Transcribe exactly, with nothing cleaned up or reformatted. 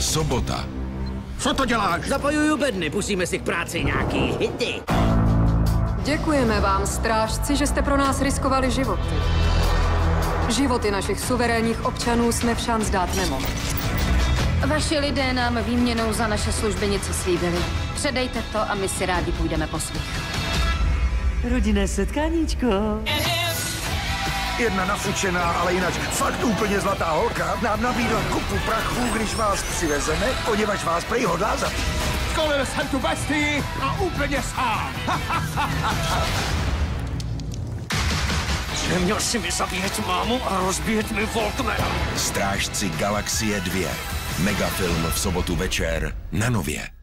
Sobota. Co to děláš? Zapojuju bedny, pustíme si k práci nějaký hity. Děkujeme vám, strážci, že jste pro nás riskovali životy. Životy našich suverénních občanů jsme všanc dát nemohli. Vaši lidé nám výměnou za naše služby něco slíbili. Předejte to a my si rádi půjdeme po svých. Rodinné setkáníčko. Jedna nafučená, ale jinak fakt úplně zlatá holka nám nabídla kupu prachu, když vás přivezeme, poněvadž vás prej hodlá zabít. Skolil jsem tu bestii a úplně sám. Neměl si mi zabíjet mámu a rozbíjet mi Voltmana. Strážci galaxie dva. Megafilm v sobotu večer na Nově.